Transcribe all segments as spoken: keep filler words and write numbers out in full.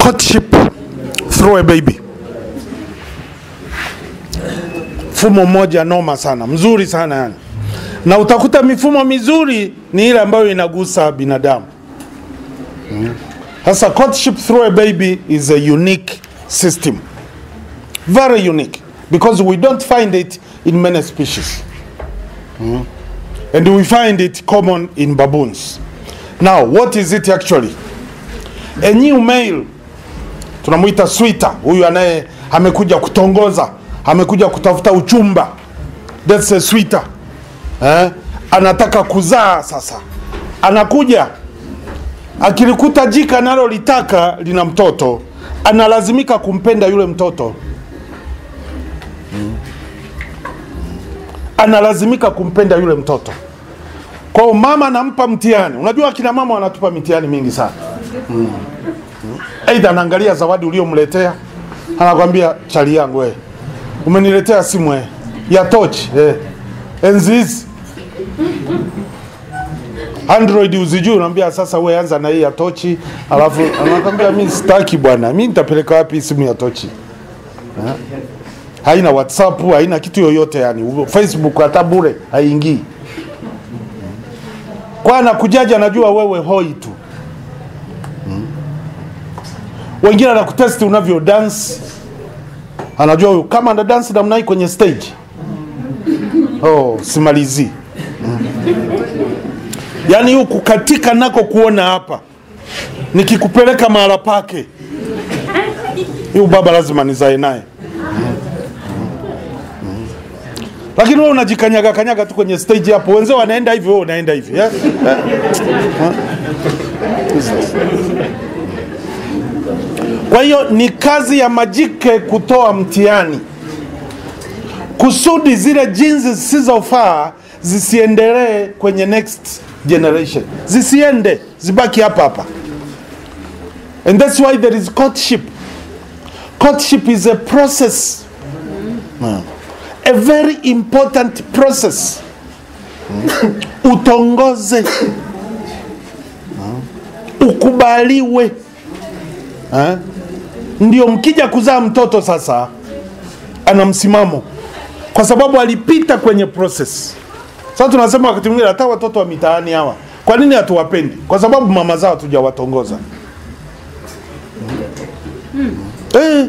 Courtship through a baby. Mfumo mmoja noma sana, mzuri sana yani. Na utakuta mifumo mizuri ni ile ambayo inagusa binadamu. Hasa hmm. Courtship through a baby is a unique system. Very unique. Because we don't find it in many species. Hmm. And we find it common in baboons. Now, what is it actually? A new male, tunamuita sweeter, huyu anaye amekuja kutongoza, amekuja kutafuta uchumba. That's a sweeter. Eh? Anataka kuzaa sasa. Anakuja, akilikuta jika nalo litaka lina mtoto, analazimika kumpenda yule mtoto. Hmm. Analazimika kumpenda yule mtoto. Kwa mama anampa mtihani. Unajua kina mama wanatupa mitihani mingi sana. Mm. Mm. Aidha anaangalia zawadi uliyomletea, anakuambia chali yangu wewe, umeniletea simu wewe ya touch eh. Enzi hizi Android uzijui, unamwambia sasa wewe anza na hii ya touch, alafu anakuambia mimi sitaki bwana, mimi nitapeleka wapi simu ya touch? Eh? Haina WhatsApp, haina kitu yoyote yani. Facebook hata bure haingii. Kwa anakujaja anajua wewe hoi tu. Hmm. Wengine anakutesti unavyo dance. Anajua huyu kama ana dance namna hii kwenye stage. Oh, simalizi. Hmm. Yaani huku katika nako kuona hapa. Nikikupeleka mahala pake. Huyu baba lazima nizae naye. Lakini wewe unajikanyaga kanyaga tu kwenye stage hapo. Wenzao wanaenda hivi, wewe unaenda hivi. Yeah? Kwa hiyo ni kazi ya majike kutoa mtihani. Kusudi zile jinsi zisizofaa zisiendelee kwenye next generation. Zisiende, zibaki hapa hapa. And that's why there is courtship. Courtship is a process. Hmm. A very important process. Hmm. Utongoze. Hmm. Ukubaliwe. Hmm. Ndio mkija kuzaa mtoto sasa ana msimamo. Kwa sababu alipita kwenye process. Sasa tunasema wakati mwingine hata watoto wa mitaani hawa, kwa nini hatuwapendi? Kwa sababu mama zao hatujawatongoza. Hmm. Eh.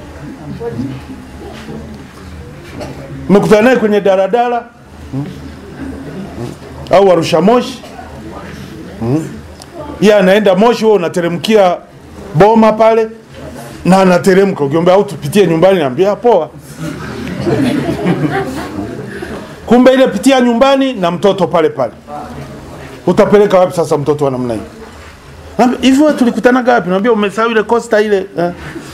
Mmekutana naye kwenye daladala hmm? hmm? au Arusha Moshi hmm? Yeye anaenda Moshi, wewe unateremkia Boma pale na anateremka, ukiomba au tupitie nyumbani, naambia poa. Kumbe ile pitia nyumbani na mtoto pale pale. Utapeleka wapi sasa mtoto wa namna hiyo? Naambia hivi wewe tulikutana wapi? Naambia umesahau ile Costa ile eh?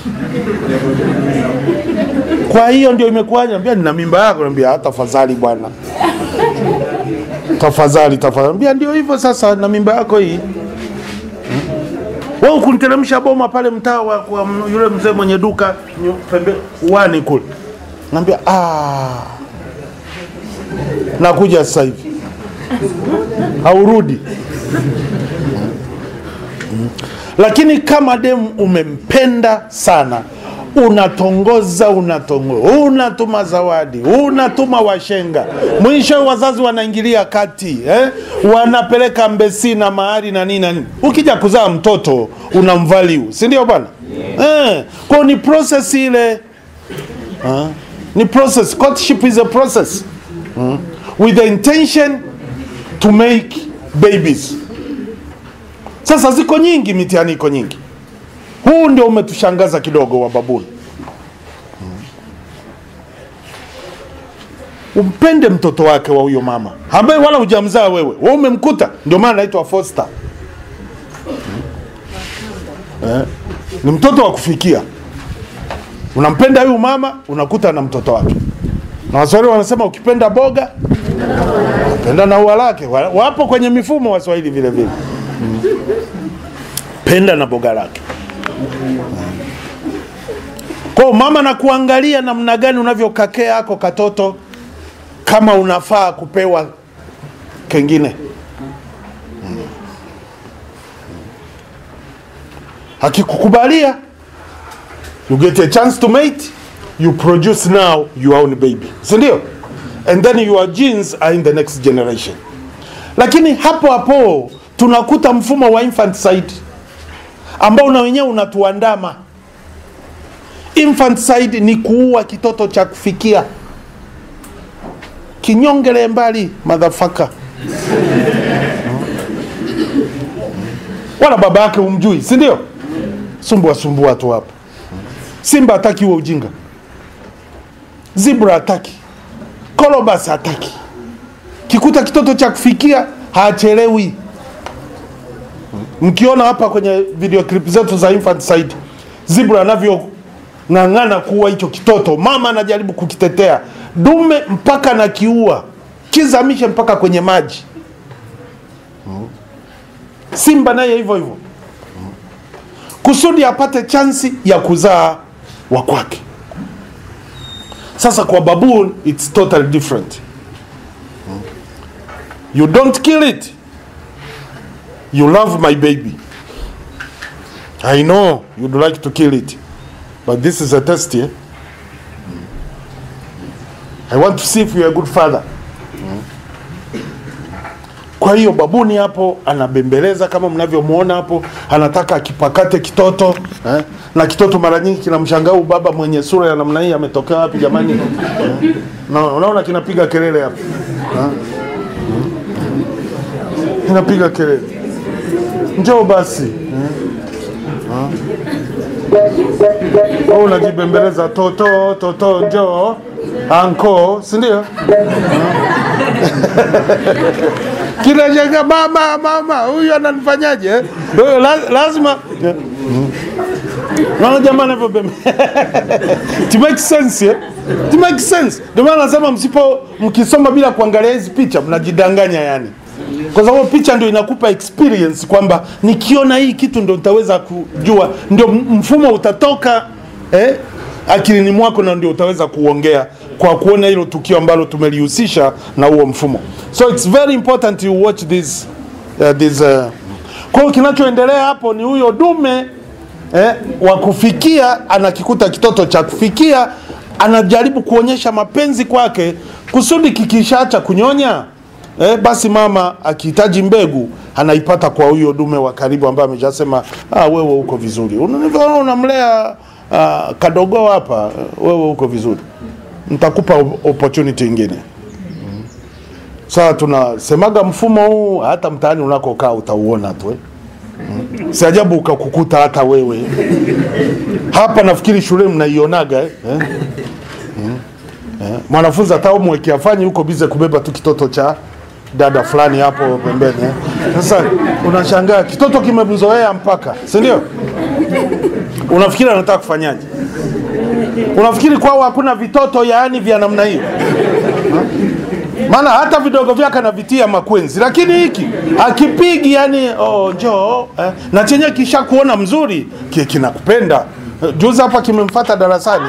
Kwa hiyo ndio imekuwaje? Naambia nina mimba yako. Naambia hata tafadhali bwana. Tafadhali tafadhali. Naambia ndio hivyo sasa na mimba yako hii. Wewe kuniteremsha Boma pale mtaa wa yule mzee mwenye duka pembe uani kule. Naambia ah. Nakuja sasa hivi. Haurudi. Lakini kama demu umempenda sana, unatongoza unatongoza, unatuma zawadi, unatuma washenga, mwisho wazazi wanaingilia kati eh? Wanapeleka mbesi na mahari na nini na nini. Ukija kuzaa mtoto unamvalue, si ndio bwana? Yeah. Eh, kwa ni process ile. Huh? Ni process. Courtship is a process. Hmm? With the intention to make babies. Sasa ziko nyingi, mitihani iko nyingi. Huu ndio umetushangaza kidogo wa babuni. Hmm. Umpende mtoto wake wa huyo mama ambaye wala hujamzaa wewe. Wewe umemkuta, ndio maana anaitwa foster. Hmm. Eh, ni mtoto wa kufikia. Unampenda huyo mama, unakuta na mtoto wake. Na Waswahili wanasema ukipenda boga, penda na ua lake. Wapo kwenye mifumo Waswahili vile vile. Hmm. Penda na boga lake. Kwa mama na kuangalia namna gani unavyokakea hako katoto, kama unafaa kupewa kengine. Hmm. Hakikukubalia You get a chance to mate, you produce now your own baby. Sindio? And then your genes are in the next generation. Lakini hapo hapo tunakuta mfumo wa infanticide ambao na wenyewe unatuandama. Infanticide ni kuua kitoto cha kufikia. Kinyongele mbali, motherfucker. Wala baba yake umjui, si ndio? Sumbua sumbua tu hapo. Simba hataki uwe ujinga. Zebra hataki. Colobus hataki. Kikuta kitoto cha kufikia haachelewi. Mkiona hapa kwenye video clip zetu za infanticide, zebra anavyo ngangana kuua hicho kitoto, mama anajaribu kukitetea, dume mpaka na kiua, kizamishe mpaka kwenye maji. Simba naye hivyo hivyo, kusudi apate chansi ya kuzaa wa kwake. Sasa kwa baboon it's totally different. You don't kill it, you love my baby. I know you'd like to kill it, but this is a test here. I want to see if you're a good father. Kwa hiyo babuni hapo anabembeleza kama mnavyomuona hapo, anataka akipakate kitoto, eh? Na kitoto mara nyingi kinamshangaa baba mwenye sura ya namna hii ametokea wapi jamani? Eh? Na unaona kinapiga kelele hapo. Eh? Kinapiga kelele. Njoo basi. Eh? Eh? Oh, unajibembeleza toto toto njoo. Anko, si ndio? Kila jaga mama mama huyu ananifanyaje? Lazima na jamani hivyo bembe. To make sense, yeah? To make sense. Ndio maana nasema msipo mkisoma bila kuangalia hizi picha mnajidanganya yani. Kwa sababu picha ndio inakupa experience kwamba nikiona hii kitu ndio nitaweza kujua, ndio mfumo utatoka eh akilini mwako na ndio utaweza kuongea kwa kuona hilo tukio ambalo tumelihusisha na huo mfumo. So it's very important you watch this uh, this uh, kwa hiyo kinachoendelea hapo ni huyo dume eh, wa kufikia anakikuta kitoto cha kufikia, anajaribu kuonyesha mapenzi kwake kusudi kikishaacha kunyonya eh, basi mama akihitaji mbegu anaipata kwa huyo dume wa karibu ambaye ameshasema ah wewe uko vizuri. Unaniona unamlea uh, kadogo hapa, wewe uko vizuri. Nitakupa opportunity nyingine. Mm. Sasa tunasemaga mfumo huu hata mtaani unakokaa utauona tu. Eh? Mm. Si ajabu ukakukuta hata wewe. Hapa nafikiri shule mnaionaga eh? Eh? Mm. Eh? Mwanafunzi hata umweke afanye huko bize kubeba tu kitoto cha dada fulani hapo pembeni. Eh? Sasa unashangaa kitoto kimemzoea mpaka, si ndio? Unafikiri anataka kufanyaje? Unafikiri kwao hakuna vitoto yaani vya namna hiyo? Maana hata vidogo vyake anavitia makwenzi, lakini hiki akipigi yani oh njoo eh, na chenye kisha kuona mzuri kinakupenda. Juzi hapa kimemfuata darasani.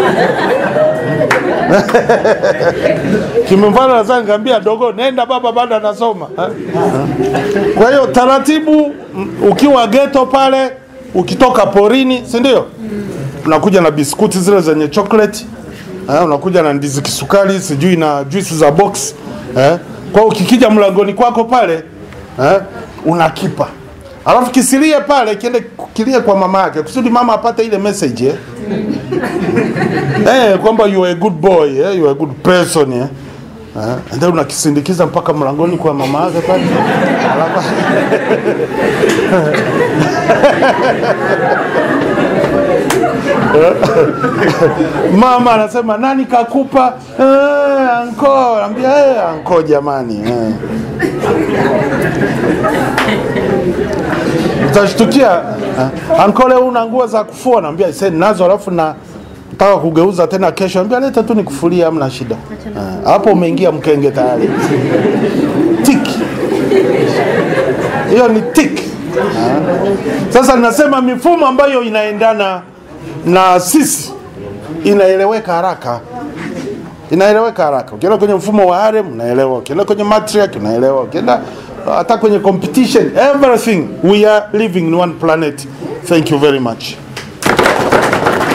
Kimemfuata darasani ngambia dogo nenda baba bado anasoma. Kwa hiyo taratibu ukiwa ghetto pale, ukitoka porini, si ndio? Unakuja na biskuti zile zenye chocolate, eh, unakuja na ndizi kisukari, sijui na juice za box, eh. Kwa ukikija mlangoni kwako pale, eh, unakipa. Alafu kisilie pale kiende kilie kwa mama yake, kusudi mama apate ile message eh. Eh, kwamba you are a good boy, eh, you are a good person eh. Eh, ndio unakisindikiza mpaka mlangoni kwa mama yake pale. Mama anasema nani kakupa? Eh, anko, anambia eh anko jamani. Eh. Utashtukia eh, anko leo una nguo za kufua, anambia sasa nazo alafu na nataka kugeuza tena kesho, anambia leta tu nikufulia hamna shida. Hapo uh, umeingia mkenge tayari. Tik. Hiyo ni tik. Uh, sasa nasema mifumo ambayo inaendana na sisi inaeleweka haraka. Inaeleweka haraka. Ukienda kwenye mfumo wa harem unaelewa, ukienda kwenye matriarch unaelewa, ukienda hata kwenye competition, everything. We are living in one planet. Thank you very much.